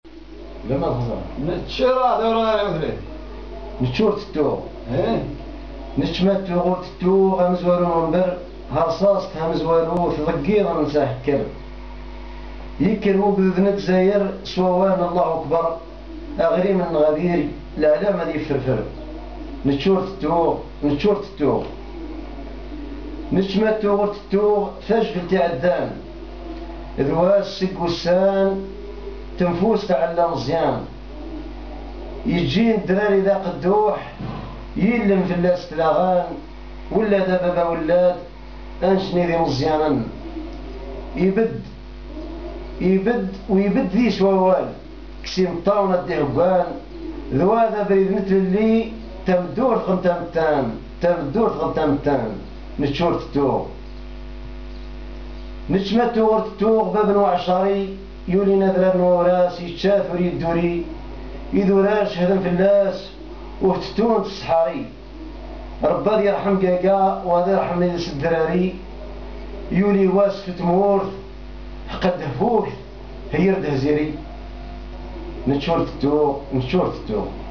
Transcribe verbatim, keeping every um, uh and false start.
لما تهزر نتشرى دورة مثلي نتشور تتو ايه نتشمت وغور تتو غمزوارو منبر هرصاص همزوارو تضقيض نساح كر يكر وبذنك زاير سووان الله أكبر أغري من غدير لا لا ما دي فرفر نتشور تتو نتشور تتو نتشمت وغور تتو فجل تعدان ذواس سقوسان تنفوس تعلى مزيان يجي الدراري ذا قدوح يلم في اللاس تلاغان ولا دابا ولاد انشني ذي مزيانا يبد يبد ويبد ذي سوال كسيم طاونة دي عقان ذوا ذا بريد مثل اللي تمدور خمتامتان تمدور خمتامتان نتشور تتوغ نتشمت وغر تتوغ بابن وعشري يولي نذران وراس يتشاف وريد دوري يدوراش هذا في الناس وتتون الصحاري ربي يرحم كاكا وهذا يرحم ناس الدراري يولي واس في تمور قد هفوك هي رده زيري نتشور تتو نتشور تتو